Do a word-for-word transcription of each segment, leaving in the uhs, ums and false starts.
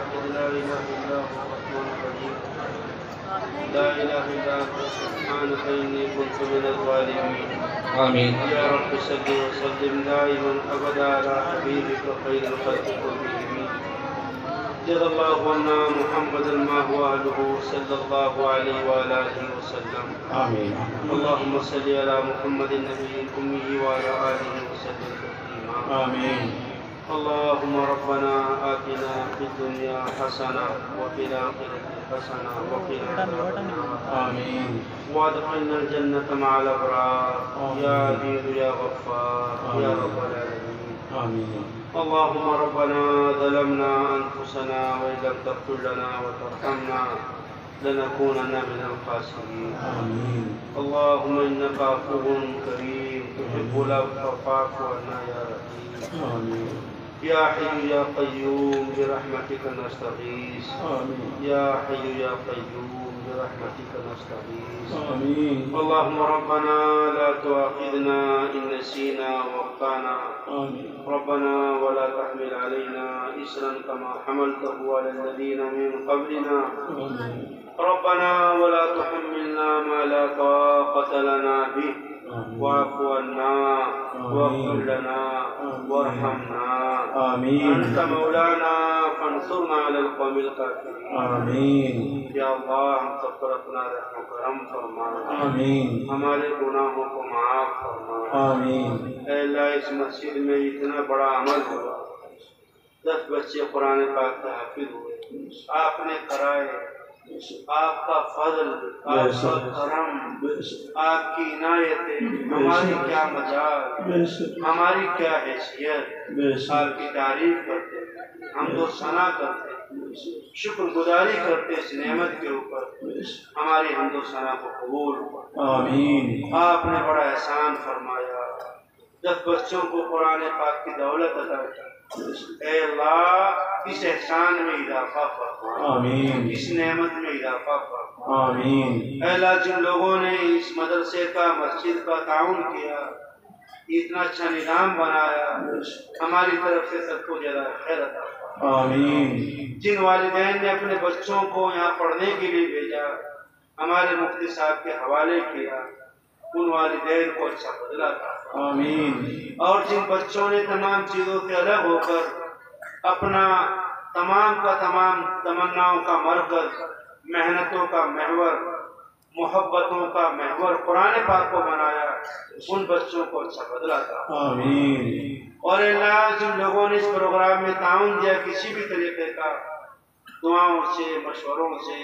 الواحد لا إله إلا هو الرحمن الرحيم لا إله إلا أنت سبحانك إني كنت من الظالمين. آمين. يا رب صل وسلم دائما أبدا على حبيبك خير الخلق كلهم. جزا الله عنا محمدا ما هو أهله صلى الله عليه وعلى آله وسلم. آمين. اللهم صل على محمد النبي الأمي وعلى آله وسلم تسليما. آمين. اللهم ربنا آتنا في الدنيا حسنة وفي الآخرة حسنة وقنا عذاب النار. آمين. وادخلنا الجنة مع الأبرار يا عزيز يا غفار يا رب العالمين. آمين. اللهم ربنا ظلمنا أنفسنا وإن لم تغفر لنا وترحمنا لنكونن من الخاسرين. آمين. اللهم إنك عفو كريم تحب العفو فاعف عنا يا رحيم. آمين. يا حي يا قيوم برحمتك نستغيث. آمين. يا حي يا قيوم برحمتك نستغيث. آمين. اللهم ربنا لا تؤاخذنا إن نسينا واخطأنا. آمين. ربنا ولا تحمل علينا إصرا كما حملته على الذين من قبلنا. آمين. ربنا ولا تحملنا ما لا طاقة لنا به واعف عنا واغفر لنا وارحمنا. آمين. أنت مولانا فانصرنا على القوم الكافرين. آمين. یا اللہ ہم سب پر اپنا رحم و کرم فرما. آمین. ہمارے گناہوں کو معاف فرما. آمین. اے اللہ اس مسجد میں اتنا بڑا عمل ہوا، دس بچے قرآن پاک کے حافظ ہوئے، آپ نے کرائے. آپ کا فضل، آپ کا کرم، آپ کی عنایتیں، ہماری کیا مجال، ہماری کیا حیثیت. آپ کی تعریف کرتے، حمد و ثنا کرتے، شکر گزاری کرتے اس نعمت کے اوپر. ہماری حمد و ثنا کو قبول. آمین. آپ نے بڑا احسان فرمایا، دس بچوں کو قرآن پاک کی دولت عطا کی. اے اللہ اس احسان میں اضافہ فرما. آمین. اس نعمت میں اضافہ فرما. آمین. اے اللہ جن لوگوں نے اس مدرسے کا، مسجد کا تعاون کیا، اتنا اچھا نظام بنایا، ہماری طرف سے سب کو زیادہ خیر عطا فرما. آمین. جن والدین نے اپنے بچوں کو یہاں پڑھنے کے لیے بھیجا، ہمارے مفتی صاحب کے حوالے کیا، ان والدین کو اچھا بدلہ تھا. آمین. اور جن بچوں نے تمام چیزوں سے الگ ہو کر اپنا تمام کا تمام تمناؤں کا مرکز، محنتوں کا محور، محبتوں کا محور قرآن پاک کو بنایا، ان بچوں کو اچھا بدلہ تھا. آمین. اور اللہ جن لوگوں نے اس پروگرام میں تعاون دیا کسی بھی طریقے کا، دعاؤں سے، مشوروں سے،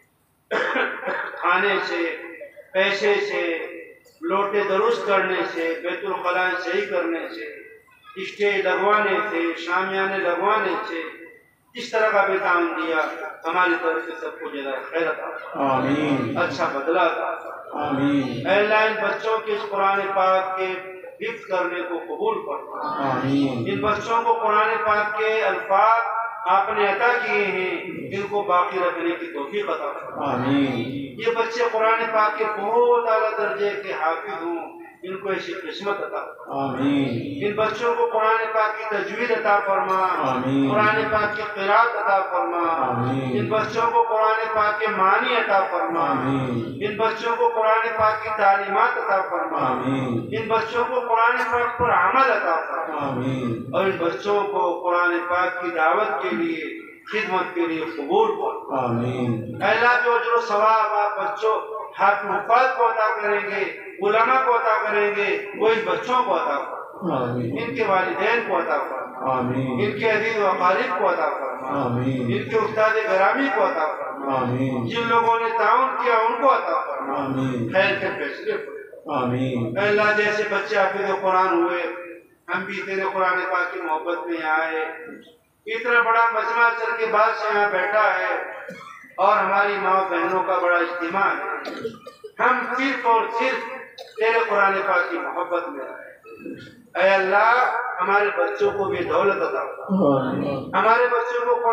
کھانے سے، پیسے سے، لوٹے درست کرنے سے، بیت الخلاء صحیح کرنے سے، اسٹیج لگوانے سے، شامیانے لگوانے سے، اس طرح کا بھی تعاون دیا، ہماری طرف سے سب کو زیادہ خیر عطا فرما. آمین. اچھا بدلہ عطا فرما. آمین. اے اللہ ان بچوں کے اس قرآن پاک کے حفظ کرنے کو قبول فرما. آمین. ان بچوں کو قرآن پاک کے الفاظ آپ نے عطا کیے ہیں، ان کو باقی رکھنے کی توفیق عطا فرما. آمین. یہ بچے قرآن پاک کے بہت اعلیٰ درجے کے حافظ ہوں، ان کو ایسی قسمت عطا فرما. آمین. ان بچوں کو قرآن پاک کی تجوید عطا فرما. آمین. قرآن پاک کی قرات عطا فرما. آمین. ان بچوں کو قرآن پاک کے معنی عطا فرما. آمین. ان بچوں کو قرآن پاک کی تعلیمات عطا فرما. آمین. ان بچوں کو قرآن پاک پر عمل عطا فرما. آمین. اور ان بچوں کو قرآن پاک کی دعوت کے لیے، خدمت کے لیے قبول فرما. آمین. اے اللہ جو جو ثواب آپ بچوں حافظ کو عطا کریں گے، علماء کو عطا کریں گے، وہ ان بچوں کو عطا فرما. آمین. ان کے والدین کو عطا فرما. آمین. ان کے عزیز و اقارب کو عطا فرما. آمین. ان کے استاد گرامی کو عطا فرما. آمین. جن لوگوں نے تعاون کیا ان کو عطا فرما. آمین. خیر کے فیصلے فرما. آمین. اے اللہ جیسے بچے حافظ قرآن ہوئے، ہم بھی تیرے قرآن پاک کی محبت میں آئے، اتنا بڑا مجمع چل کے بعد سے یہاں بیٹھا ہے، اور ہماری ماں بہنوں کا بڑا اجتماع ہے، ہم صرف اور صرف تیرے قرآن پاک کی محبت میں آئے. اے اللہ ہمارے بچوں کو بھی دولت عطا فرما. ہمارے بچوں کو قرآن پاک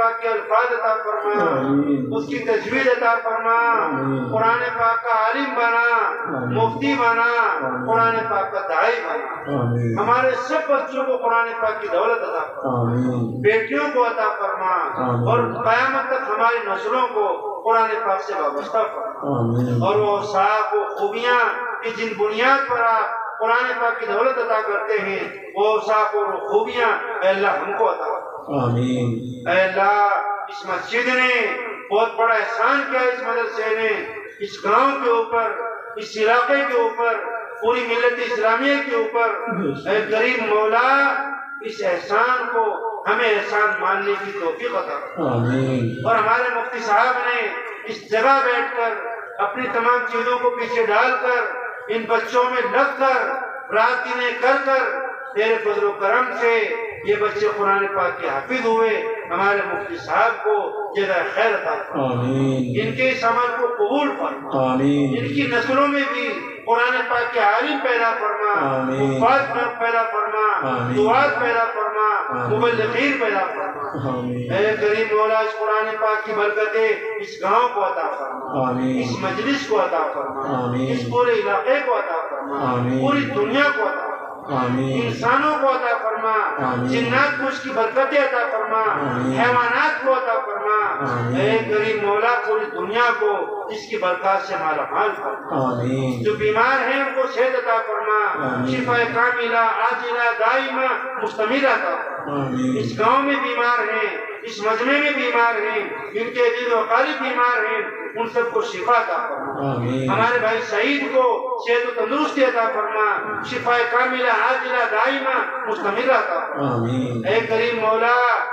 پاک کے الفاظ عطا فرما، اس کی تجوید عطا فرما، قرآن پاک کا عالم بنا، مفتی بنا، قرآن پاک کا داعی بنا، ہمارے سب بچوں کو قرآن پاک کی دولت عطا فرما، بیٹیوں کو عطا فرما، اور قیامت تک ہماری نسلوں کو قرآن پاک سے وابستہ فرما، اور وہ اوصاف و خوبیاں کہ جن بنیاد پر آپ قرآن پاک کی دولت عطا کرتے ہیں، وہ اوصاف اور خوبیاں اے اللہ ہم کو عطا فرما۔ اے اللہ اس مسجد نے بہت بڑا احسان کیا، اس مدرسے نے اس گاؤں کے اوپر، اس علاقے کے اوپر، پوری ملت اسلامیہ کے اوپر۔ اے کریم مولا اس احسان کو ہمیں احسان ماننے کی توفیق عطا فرما، اور ہمارے مفتی صاحب نے اس جگہ بیٹھ کر اپنی تمام چیزوں کو پیچھے ڈال کر ان بچوں میں لگ کر رات دنیں کر کر تیرے فضل و کرم سے یہ بچے قرآن پاک کے حافظ ہوئے، ہمارے مفتی صاحب کو جزائے خیر عطا فرما، ان کے اس عمل کو قبول فرما، ان کی نسلوں میں بھی قرآن پاک کے عالم پیدا فرما، حفاظ پیدا فرما، دعات پیدا فرما، مبلغین پیدا فرما۔ اے کریم مولا اس قرآن پاک کی برکتیں اس گاؤں کو عطا فرما، اس مجلس کو عطا فرما، اس پورے علاقے کو عطا فرما، پوری دنیا کو عطا فرما، انسانوں کو عطا فرما، جنات کو اس کی برکتیں عطا فرما، حیوانات کو عطا فرما۔ اے کریم مولا پوری دنیا کو اس کی برکات سے مالا مال فرما، جو بیمار ہیں ان کو صحت عطا فرما، شفا کاملہ عاجلہ دائمہ مستمرہ عطا فرما۔ اس گاؤں میں بیمار ہیں، اس مجمع میں بیمار ہیں، جن کے دل و قالب بیمار ہیں، ان سب کو شفا عطا فرما۔ ہمارے بھائی سعید کو صحت و تندرستی عطا فرما، شفا کاملہ عاجلہ دائمہ مستمرہ عطا فرما۔ اے کریم مولا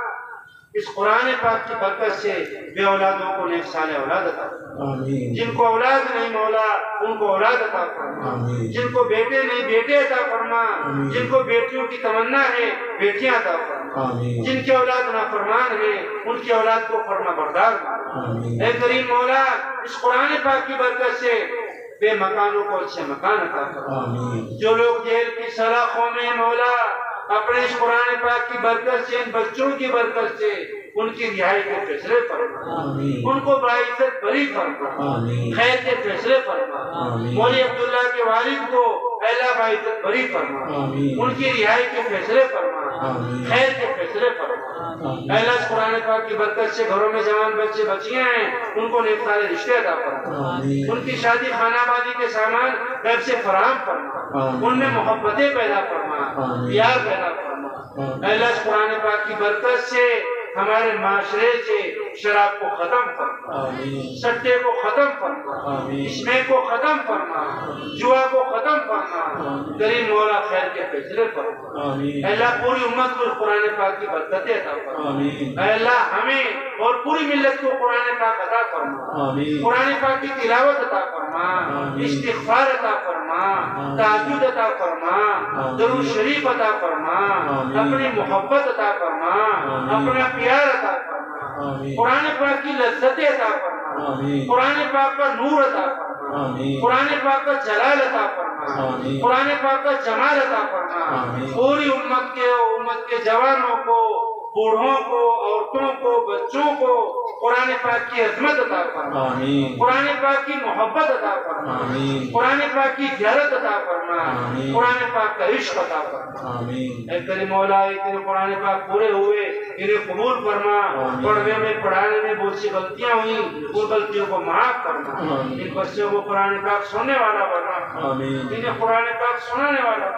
اس قرآن پاک کی برکت سے بے اولادوں کو نیک صالح اولاد عطا فرما، جن کو اولاد نہیں مولا ان کو اولاد عطا فرما، جن کو بیٹے نہیں بیٹے عطا فرما، جن کو بیٹیوں کی تمنا ہے بیٹیاں عطا فرما، جن کی اولاد نافرمان ہے ان کی اولاد کو فرما بردار بنا۔ اے کریم مولا اس قرآن پاک کی برکت سے بے مکانوں کو اچھے مکان عطا فرما، جو لوگ جیل کی سلاخوں میں مولا اپنے اس قرآن پاک کی برکت سے، ان بچوں کی برکت سے ان کی رہائی کے فیصلے فرما، ان کو باعزت بری فرما، خیر کے فیصلے فرما، مولی عبداللہ کے والد کو اے اللہ باعزت بری فرما، ان کی رہائی کے فیصلے فرما، خیر کے فیصلے فرما۔ اے اللہ اس قرآن پاک کی برکت سے گھروں میں جوان بچے بچیاں ہیں ان کو نیک سارے رشتے عطا فرما، ان کی شادی خانہ آبادی کے سامان غیب سے فراہم فرما، ان میں محبتیں پیدا فرما، پیار پیدا فرما۔ اے اللہ اس قرآن پاک کی برکت سے ہمارے معاشرے سے شراب کو ختم فرما، سٹے کو ختم فرما، اسمے کو ختم فرما، جوا کو ختم فرما، کریم مولا خیر کے فیصلے فرما۔ اے اللہ پوری امت کو قرآن پاک کی برکتیں عطا فرما، اے اللہ ہمیں اور پوری ملت کو قرآن پاک عطا فرما، قرآن پاک کی تلاوت عطا فرما، استغفار عطا فرما، تہجد عطا فرما، درود شریف عطا فرما، اپنی محبت عطا فرما، اپنا پیار عطا فرما، قرآن پاک کی لذتیں عطا فرما، قرآن پاک کا نور عطا فرما، قرآن پاک کا جلال عطا فرما، قرآن پاک کا جمال عطا فرما، پوری امت کے امت کے جوانوں کو، بوڑھوں کو، عورتوں کو، بچوں کو قرآن پاک کی عظمت عطا فرما، قرآن پاک کی محبت عطا فرما، قرآن پاک کی زیارت عطا فرما، قرآن پاک کا عشق عطا فرما۔ اے کریم مولا تیرے قرآن پاک پورے ہوئے انہیں قبول فرما، پڑھنے میں پڑھانے میں بہت سی غلطیاں ہوئیں ان غلطیوں کو معاف کرنا، ان بچوں کو قرآن پاک سننے والا بنا، انہیں قرآن پاک سنانے والا،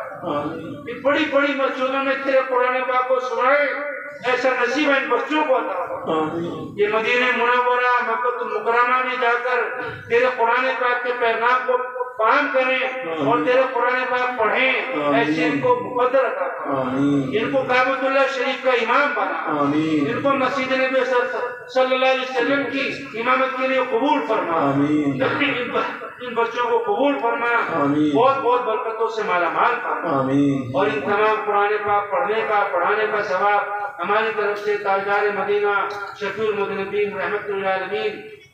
ان بڑی بڑی مسجدوں میں تیرے قرآن پاک کو سنائے ایسا نصیب ان بچوں کو عطا فرما۔ یہ مدینہ منورہ مکہ المکرمہ میں جا کر تیرے قرآن پاک کے پیغام کو فہم کریں اور تیرے قرآن پاک پڑھیں، ایسے ان کو مقدر عطا فرما، ان کو کعبۃ اللہ شریف کا امام بنا، ان کو مسجد نبی صلی اللہ علیہ وسلم کی امامت کے لیے قبول فرما، ان بچوں کو قبول فرما، بہت بہت برکتوں سے مالا مال فرما، اور ان تمام قرآن پاک پڑھنے کا پڑھانے کا ثواب ہماری طرف سے تاجدار مدینہ شفیع المذنبین رحمت اللہ علیہ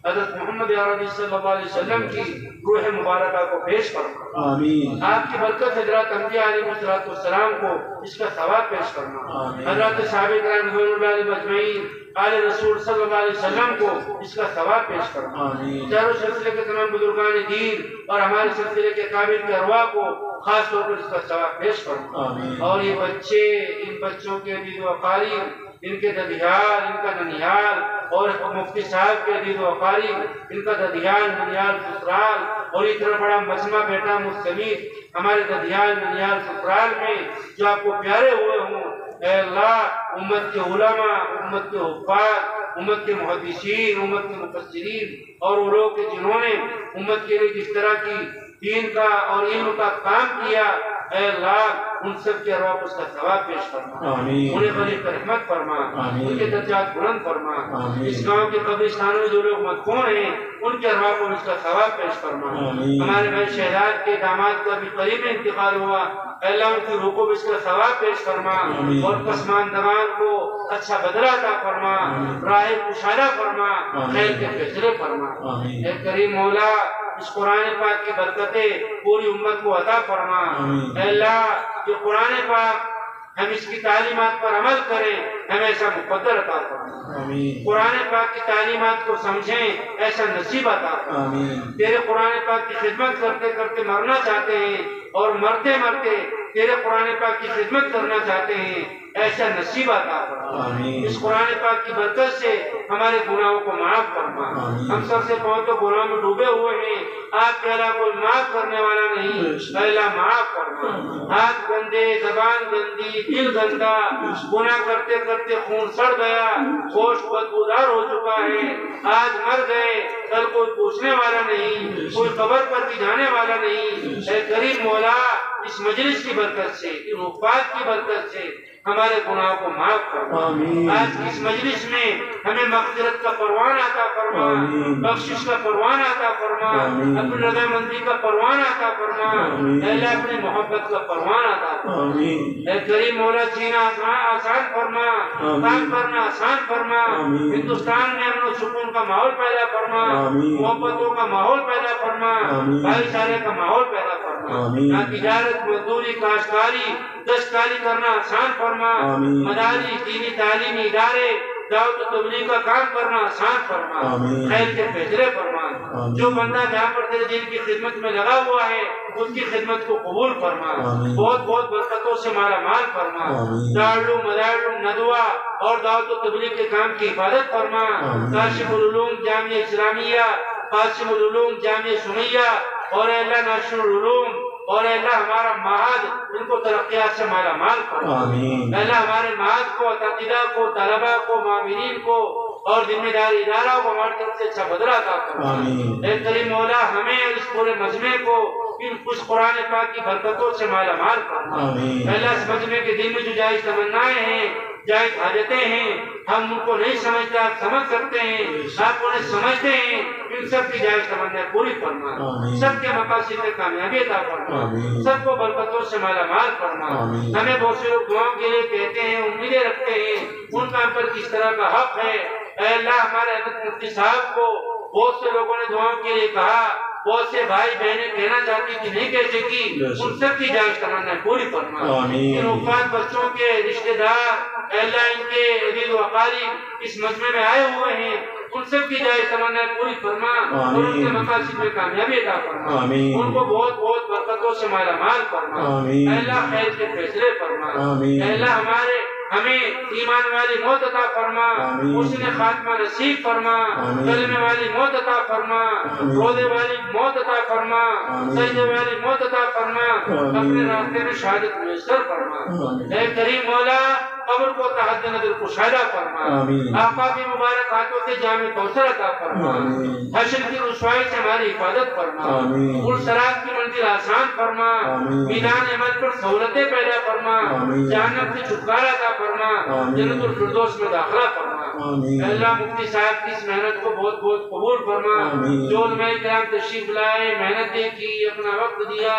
حضرت محمد عربی صلی اللہ علیہ وسلم کی روح مبارکہ کو پیش فرما، آمین۔ آپ کی برکت حضرات انبیاء علیہ السلام کو اس کا ثواب پیش فرما، آمین۔ حضرات صحابہ کرام رضوان اللہ علیہم اجمعین، آل رسول صلی اللہ علیہ وسلم کو اس کا ثواب پیش فرما، آمین۔ چاروں سلسلے کے تمام بزرگان دین اور ہمارے سلسلے کے قابل کے ارواح کو خاص طور پر اس کا ثواب پیش فرما، آمین۔ اور یہ بچے، ان بچوں کے عزیز و اقارب، ان کے ددیال، ان کا ننیال، اور مفتی صاحب کے عزیز و اقارب، ان کا ددیال، ننیال، سسرال، اور اتنا بڑا مجمع بیٹا مستمید ہمارے ددیال، ننیال، سسرال میں جو آپ کو پیارے ہوئے ہوں، اے اللہ امت کے علماء، امت کے حفاظ، امت کے محدثین، امت کے مفسرین، اور وہ لوگ جنہوں نے امت کے لیے جس طرح کی دین کا اور علم کا کام کیا، اے اللہ ان سب کے ارواح کو اس کا ثواب پیش فرما، آمین۔ انہیں غریب رحمت فرما، آمین۔ ان کے درجات بلند فرما، آمین۔ اس گاؤں کے قبرستانوں میں جو لوگ مدفون ہیں ان کے ارواح کو اس کا ثواب پیش فرما، آمین۔ ہمارے بھائی شہزاد کے داماد کا بھی قریب میں انتقال ہوا، اے اللہ ان کی روح کو بھی اس کا ثواب پیش فرما، آمین۔ اور پسماندگان کو اچھا بدلہ عطا فرما، راہ کشادہ فرما، خیر کے فیصلے فرما، آمین۔ اے کریم مولا اس قرآن پاک کی برکتیں پوری امت کو عطا فرما، آمین۔ اے اللہ جو قرآن پاک ہم اس کی تعلیمات پر عمل کریں، ہمیں ایسا مقدر عطا فرما، آمین۔ قرآن پاک کی تعلیمات کو سمجھیں، ایسا نصیب عطا فرما، آمین۔ تیرے قرآن پاک کی خدمت کرتے کرتے مرنا چاہتے ہیں اور مرتے مرتے تیرے قرآن پاک کی خدمت کرنا چاہتے ہیں، ایسا نصیب عطا فرما، آمین۔ اس قرآن پاک کی برکت سے ہمارے گناہوں کو معاف فرما، آمین۔ ہم سب سے پہنچ تو گناہوں میں ڈوبے ہوئے ہیں، آپ کے علاوہ کوئی معاف کرنے والا نہیں، اے اللہ معاف فرما، ہاتھ گندے، زبان گندی، دل گندا، گناہ کرتے کرتے خون سڑ گیا، گوشت بدبودار ہو چکا ہے، آج مر گئے، کل کوئی پوچھنے والا نہیں، کوئی قبر پر بھی جانے والا نہیں، اے کریم مولا اس مجلس کی برکت سے، ان وفات کی برکت سے ہمارے گناہوں کو معاف فرما، آمین۔ آج کی اس مجلس میں ہمیں مغفرت کا پروان عطا فرما، آمین۔ بخشش کا پروان عطا فرما، آمین۔ اپنی رضامندی کا پروان عطا فرما، آمین۔ اے اللہ اپنی محبت کا پروان عطا فرما، آمین۔ اے کریم مولا جینا آسان آسان فرما، آمین۔ کام کرنا آسان فرما، آمین۔ ہندوستان میں امن و سکون کا ماحول پیدا فرما، آمین۔ محبتوں کا ماحول پیدا فرما، آمین۔ بھائی چارے کا ماحول پیدا فرما، آمین۔ یہاں تجارت، مزدوری، کاشتکاری، دستکاری کرنا آسان فرما، آمین۔ مدارس، دینی تعلیمی ادارے، دعوت و تبلیغ کا کام کرنا آسان فرما، آمین۔ خیر کے فیصلے فرما، آمین۔ جو بندہ جہاں پر تیرے دین کی خدمت میں لگا ہوا ہے اس کی خدمت کو قبول فرما، آمین۔ بہت بہت برکتوں سے مالا مال فرما، آمین۔ دارالعلوم، مدارالعلوم، ندوہ اور دعوت و تبلیغ کے کام کی حفاظت فرما، آمین۔ کاشف العلوم جامعہ اسلامیہ، قاسم العلوم جامعہ سمیہ، اور اے اللہ ناشر العلوم، اور اے اللہ ہمارا معہد ان کو ترقیات سے مالا مال فرما، آمین۔ اے اللہ ہمارے معہد کو، اساتذہ کو، طلباء کو، معاونین کو اور ذمہ داری ادارہ کو ہماری طرف سے اچھا بدلہ عطا فرما، آمین۔ اے کریم مولا ہمیں اس پورے مجمع کو ان کچھ قرآن پاک کی برکتوں سے مالا مال فرما، آمین۔ اے اللہ اس مجمع کے دل میں جو جائز تمنائیں ہیں، جائز حاجتیں ہیں، ہم ان کو نہیں سمجھتے، آپ سمجھ سکتے ہیں، آپ انہیں سمجھتے ہیں، ان سب کی جائز تمنائیں پوری فرما، آمین۔ سب کے مقاصد میں کامیابی عطا فرما، آمین۔ سب کو برکتوں سے مالا مال فرما، آمین۔ ہمیں بہت سے لوگ دعاؤں کے لیے کہتے ہیں، امیدیں رکھتے ہیں، ان کا ہم پر کس طرح کا حق ہے، اے اللہ ہمارے حضرت مفتی صاحب کو بہت سے لوگوں نے دعاؤں کے لیے کہا، بہت سے بھائی بہنیں کہنا چاہتی تھی نہیں کہتے کی، ان سب کی جائز تمنائیں پوری فرما، آمین۔ ان وفات بچوں کے رشتہ دار، اے اللہ ان کے عزیز و اقارب اس مجمع میں آئے ہوئے ہیں، ان سب کی جائز تمنائیں پوری فرما، اور ان کے مقاصد میں کامیابی عطا فرما، آمین۔ ان کو بہت بہت برکتوں سے مالا مال فرما، آمین۔ اے اللہ خیر کے فیصلے فرما، آمین۔ اے اللہ ہمارے ہمیں ایمان والی موت عطا فرما، آمین۔ حسن خاتمہ نصیب فرما، آمین۔ کلمے والی موت عطا فرما، آمین۔ روزے والی موت عطا فرما، آمین۔ سجدے والی موت عطا فرما، آمین۔ اپنے راستے میں شہادت میسر فرما، آمین۔ اے کریم مولا قبر کو تحت نظر کشادہ فرما، آمین۔ آقا کی مبارک ہاتھوں سے جامع کوثر عطا فرما، آمین۔ حشر کی رسوائی سے ہماری حفاظت فرما، آمین۔ پرصراط کی منزل آسان فرما، آمین۔ میدان عمل پر سہولتیں پیدا فرما، آمین۔ جہنم سے چھٹکارا عطا فرما، آمین۔ جنت الفردوس میں داخلہ فرما، آمین۔ اے اللہ مفتی صاحب کی اس محنت کو بہت بہت قبول فرما، آمین۔ جو علماء کرام تشریف لائے، محنتیں کی، اپنا وقت دیا،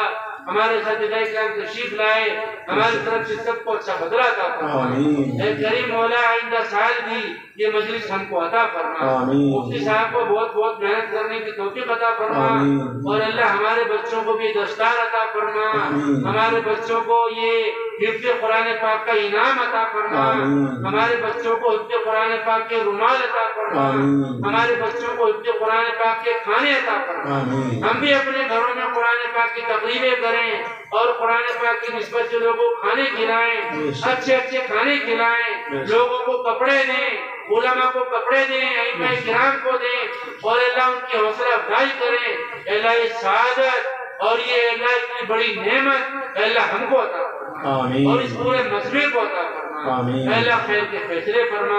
ہمارے ساتھیٰ کرام تشریف لائے، ہماری طرف سے سب کو اچھا بدلہ عطا فرما۔ اے کریم مولا آئندہ سال بھی یہ مجلس ہم کو عطا فرما، مفتی صاحب کو بہت بہت محنت کرنے کی توفیق عطا فرما، اور اللہ ہمارے بچوں کو بھی دستار عطا فرما، ہمارے بچوں کو یہ حفظ قرآن پاک کا انعام عطا فرما، ہمارے بچوں کو حفظ قرآن پاک کے رومال عطا فرما، ہمارے بچوں کو حفظ قرآن پاک کے کھانے عطا فرما۔ ہم بھی اپنے گھروں میں قرآن پاک کی تقریبیں کریں اور قرآن پاک کی نسبت سے لوگوں کو کھانے کھلائیں، اچھے اچھے کھانے کھلائیں، لوگوں کو کپڑے دیں، علماء کو کپڑے دیں، ائمہ کرام کو دیں، اور اللہ ان کی حوصلہ افزائی کریں۔ اللہ یہ سعادت اور یہ اللہ اتنی بڑی نعمت اللہ ہم کو عطا فرما اور اس پورے مذہب کو عطا فرما۔ اللہ خیر کے فیصلے فرما،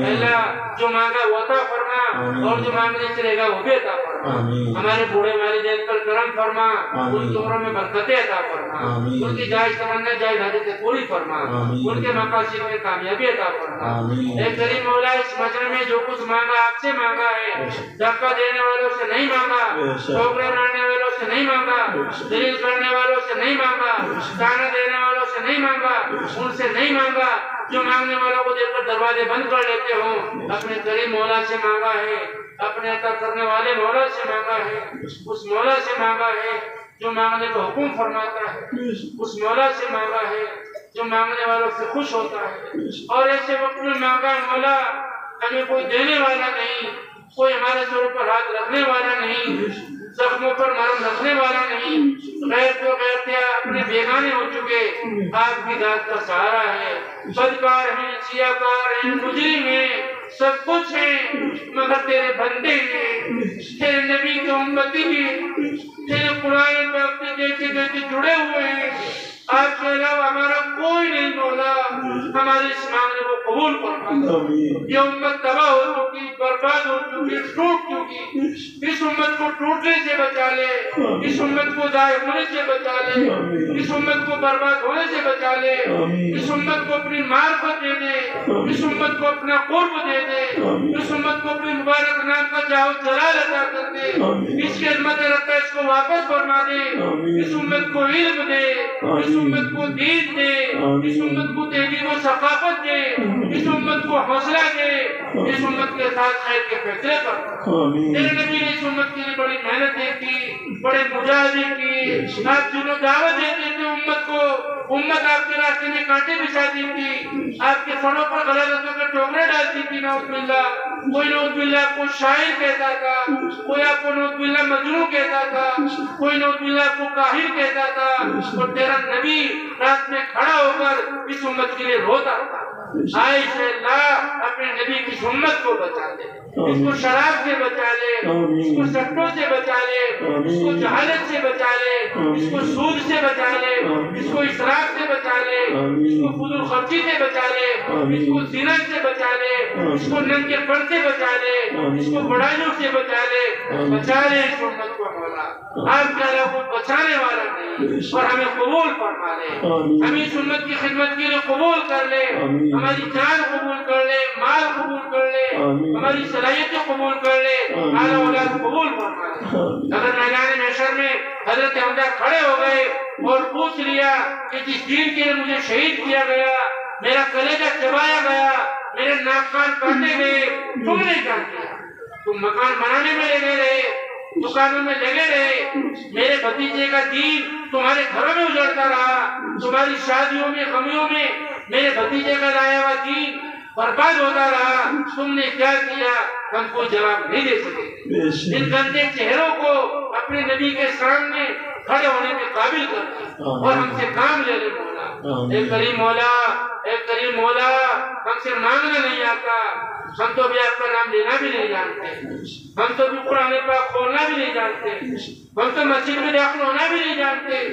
اللہ جو مانگا وہ عطا فرما اور جو مانگنے چلے گا وہ بھی عطا فرما۔ ہمارے بوڑھے والدین پر کرم فرما، ان کی عمروں میں برکتیں عطا فرما، ان کی جائز تمنا جائز حاجتیں پوری فرما، ان کے مقاصد میں کامیابی عطا فرما۔ اے کریم مولا اس مجمع میں جو کچھ مانگا آپ سے مانگا ہے، دھکا دینے والوں سے نہیں مانگا، ٹھوکریں مارنے والوں سے نہیں مانگا، دلیل کرنے والوں سے نہیں مانگا، تانا دینے والوں سے نہیں مانگا، ان سے نہیں مانگا جو مانگنے والوں کو دیکھ کر دروازے بند کر لیتے ہوں۔ اپنے کریم مولا سے مانگا ہے، اپنے عطا کرنے والے مولا سے مانگا ہے، اس مولا سے مانگا ہے جو مانگنے کا حکم فرماتا ہے، اس مولا سے مانگا ہے جو مانگنے والوں سے خوش ہوتا ہے۔ اور ایسے وقت میں مانگا مولا ہمیں کوئی دینے والا نہیں، کوئی ہمارے سر پر ہاتھ رکھنے والا نہیں، زخموں پر مرہم رکھنے والا نہیں، غیر تو غیر تھے اپنے بیگانے ہو چکے، آپ کی ذات کا سہارا ہے۔ بدکار ہیں، سیاکار ہیں، مجرم ہیں، سب کچھ ہیں، مگر تیرے بندے ہیں، تیرے نبی کے امتی ہیں، تیرے قرآن پاک سے جیسے جیسے جڑے ہوئے ہیں۔ آپ کے علاوہ ہمارا کوئی نہیں مولا، ہمارے اس مانگنے کو قبول فرما۔ یہ امت تباہ ہو چکی، برباد ہو چکی، ٹوٹ چکی، اس امت کو ٹوٹنے سے بچا لے، اس امت کو ضائع ہونے سے بچا لے، اس امت کو برباد ہونے سے بچا لے، اس امت کو اپنی معرفت دے دے، اس امت کو اپنا قرب دے دے، اس امت کو اپنی مبارک نام کا جاؤ جلال عطا کر دے، اس کی عظمت رکھتا اس کو واپس فرما دے، اس امت کو علم دے، اس امت کو دین دے، اس امت کو تہذیب و ثقافت دے، اس امت کو حوصلہ دے، اس امت کے ساتھ خیر کے فیصلے کر۔ تیرے نبی نے اس امت کے لیے بڑی محنتیں کی، بڑے مجاہدے کی، آپ جنہوں دعوت دیتے تھے امت کو، امت آپ کے راستے میں کانٹے بچھاتی تھی، آپ کے سروں پر غلطوں کے ٹھوکریں ڈالتی تھی، نعوذ باللہ۔ کوئی نعوذ باللہ آپ کو شاعر کہتا تھا، کوئی آپ کو نعوذ باللہ مجنون کہتا تھا، کوئی نعوذ باللہ آپ کو کاہل کہتا تھا، اور تیرا نبی رات میں کھڑا ہو کر اس امت کے لیے روتا تھا۔ آئے سے اللہ اپنے نبی کی امت کو بچا لے، اس کو شراب سے بچا لے، اس کو سٹوں سے بچا لے، اس کو جہالت سے بچا لے، اس کو سود سے بچا لے، اس کو اسراف سے بچا لے، اس کو فضول خرچی سے بچا لے، اس کو زنا سے بچا لے، اس کو ننگے پن سے بچا لے، اس کو بڑائیوں سے بچا لے، بچا لے اس امت کو مولا۔ آپ کے علاوہ کوئی بچانے والا نہیں، اور ہمیں قبول فرما لے، ہمیں اس امت کی خدمت کے لیے قبول کر لے، ہماری جان قبول کر لے، مال قبول کر لے، ہماری صلاحیتیں قبول کر لے، اعلیٰ اولاد قبول فرما لے۔ اگر میدان محشر میں حضرت حمزہ کھڑے ہو گئے اور پوچھ لیا کہ جس دین کے لیے مجھے شہید کیا گیا، میرا کلیجہ چبایا گیا، میرے ناک کان کاٹے گئے، تم نے کیا کیا؟ تم مکان بنانے میں لگے رہے، دکانوں میں لگے رہے، میرے بھتیجے کا دین تمہارے گھروں میں اجڑتا رہا، تمہاری شادیوں میں غمیوں میں میرے بھتیجے کا لایا ہوا دین برباد ہوتا رہا، تم نے کیا کیا؟ ہم کو جواب نہیں دے سکے۔ ان گندے چہروں کو اپنے نبی کے سامنے کھڑے ہونے کے قابل کر دیں اور ہم سے کام لے لے مولا۔ اے کریم مولا، اے کریم مولا، ہم سے مانگنا نہیں آتا، ہم تو بھی آپ کا نام لینا بھی نہیں جانتے، ہم تو بھی قرآن پاک کھولنا بھی نہیں جانتے، ہم تو مسجد میں داخل ہونا بھی نہیں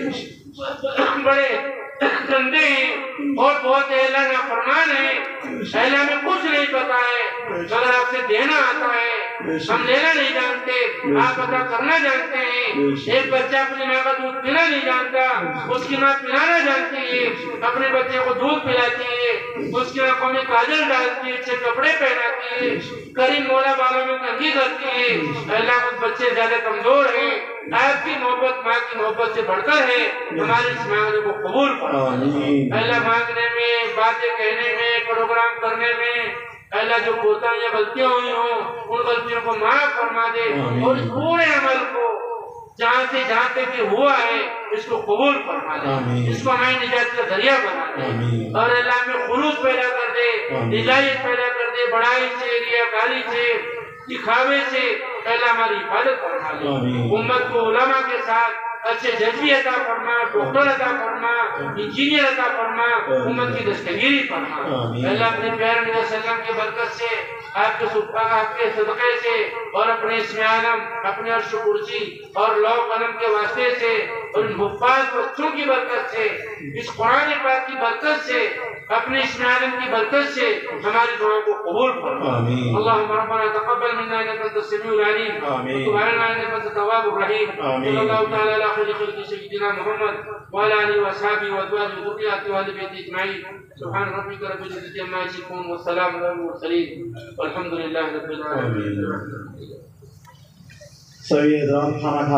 جانتے، بڑے گندے ہیں اور بہت اعلیٰ نافرمان ہیں، اعلیٰ میں کچھ نہیں پتا ہے، مگر آپ سے دینا آتا ہے، ہم لینا نہیں جانتے، آپ عطا کرنا جانتے ہیں۔ ایک بچہ اپنی ماں کا دودھ پینا نہیں جانتا، اس کی ماں پلانا جانتی ہے، اپنے بچے کو دودھ پلاتی ہے، اس کی آنکھوں میں کاجل ڈالتی ہے، اچھے کپڑے پہناتی ہے، کریم مولا بالوں میں کنگھی کرتی ہے۔ اللہ کچھ بچے زیادہ کمزور ہیں، آپ کی محبت ماں کی محبت سے بڑھ کر ہے، ہماری اس مانگنے کو قبول فرما دے۔ اللہ مانگنے میں، باتیں کہنے میں، پروگرام کرنے میں اللہ جو کوتاہیاں غلطیاں ہوئی ہوں ان غلطیوں کو معاف فرما دے، اور اس پورے عمل کو جہاں سے جہاں تک بھی ہوا ہے اس کو قبول فرما دے، اس کو ہماری نجات کا ذریعہ بنا دے، اور اللہ میں خلوص پیدا کر دے، ہدایت پیدا کر دے، بڑائی سے، ریاکاری سے، دکھاوے سے اللہ ہماری حفاظت فرما دے۔ امت کو علماء کے ساتھ اچھے ججوی عطا فرما، ڈاکٹر عطا فرما، انجینئر عطا فرما، امت کی دستگیری فرما۔ اللہ اپنے پیارے نبی صلی اللہ علیہ وسلم کی برکت سے، آپ کے صدقہ، آپ کے صدقے سے، اور اپنے اسم اعظم، اپنے عرش و کرسی اور لوح قلم کے واسطے سے، اور ان حفاظ بچوں کی برکت سے، اس قرآن پاک کی برکت سے، اپنے اسم اعظم کی برکت سے ہماری دعاؤں کو قبول فرما۔ اللہم ربنا تقبل منا انک انت السمیع العلیم وتب علینا انک انت التواب الرحیم۔ صلی اللہ تعالی علی خیر خلق سیدنا محمد وعلی آلہ وصحبہ وازواجہ وذریته واہل بیتہ اجمعین۔ سبحان ربک رب العزة عما یصفون والسلام علی المرسلین والحمد للہ رب العالمین۔ سبھی حضرات کھانا کھا